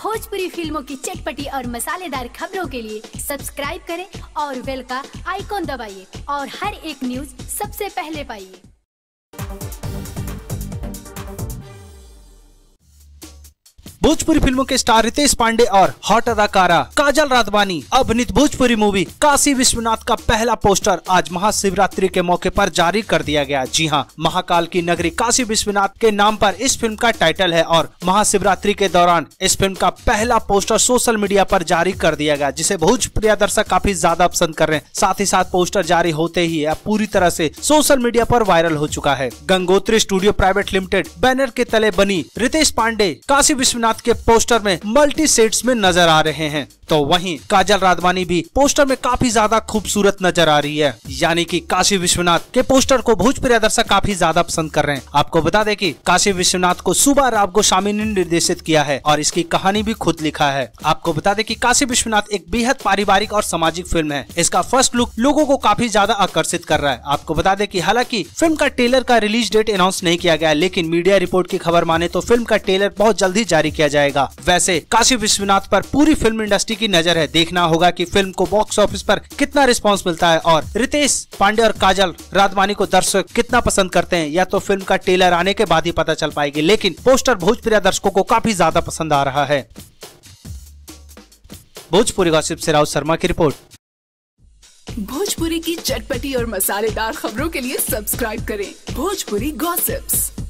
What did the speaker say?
भोजपुरी फिल्मों की चटपटी और मसालेदार खबरों के लिए सब्सक्राइब करें और बेल का आइकॉन दबाइए और हर एक न्यूज सबसे पहले पाइए। भोजपुरी फिल्मों के स्टार रितेश पांडे और हॉट अदाकारा काजल राघवानी अभिनीत भोजपुरी मूवी काशी विश्वनाथ का पहला पोस्टर आज महाशिवरात्रि के मौके पर जारी कर दिया गया। जी हां, महाकाल की नगरी काशी विश्वनाथ के नाम पर इस फिल्म का टाइटल है और महाशिवरात्रि के दौरान इस फिल्म का पहला पोस्टर सोशल मीडिया पर जारी कर दिया गया, जिसे भोजपुरी दर्शक काफी ज्यादा पसंद कर रहे हैं। साथ ही साथ पोस्टर जारी होते ही यह पूरी तरह से सोशल मीडिया पर वायरल हो चुका है। Gangotri studio private limited banner के तले बनी रितेश पांडे काशी विश्वनाथ के पोस्टर में मल्टी सेट्स में नजर आ रहे हैं, तो वहीं काजल राघवानी भी पोस्टर में काफी ज्यादा खूबसूरत नजर आ रही है। यानी कि काशी विश्वनाथ के पोस्टर को भोजपुरी दर्शक काफी ज्यादा पसंद कर रहे हैं। आपको बता दें कि काशी विश्वनाथ को सुबा राव गोस्वामी ने निर्देशित किया है और इसकी कहानी भी खुद लिखा है। आपको बता दें कि काशी विश्वनाथ एक बेहद पारिवारिक और सामाजिक फिल्म है। इसका फर्स्ट लुक लोगों को काफी ज्यादा आकर्षित कर रहा है। आपको बता दें कि हालांकि फिल्म का ट्रेलर का रिलीज डेट अनाउंस नहीं किया गया, लेकिन मीडिया रिपोर्ट की खबर माने तो फिल्म का ट्रेलर बहुत जल्द ही जारी किया जाएगा। वैसे काशी विश्वनाथ पर पूरी फिल्म इंडस्ट्री की नजर है। देखना होगा कि फिल्म को बॉक्स ऑफिस पर कितना रिस्पांस मिलता है और रितेश पांडे और काजल राघवानी को दर्शक कितना पसंद करते हैं, या तो फिल्म का ट्रेलर आने के बाद ही पता चल पाएगी। लेकिन पोस्टर भोजपुरी दर्शकों को काफी ज्यादा पसंद आ रहा है। भोजपुरी गॉसिप से राउत शर्मा की रिपोर्ट। भोजपुरी की चटपटी और मसालेदार खबरों के लिए सब्सक्राइब करें भोजपुरी गॉसिप्स।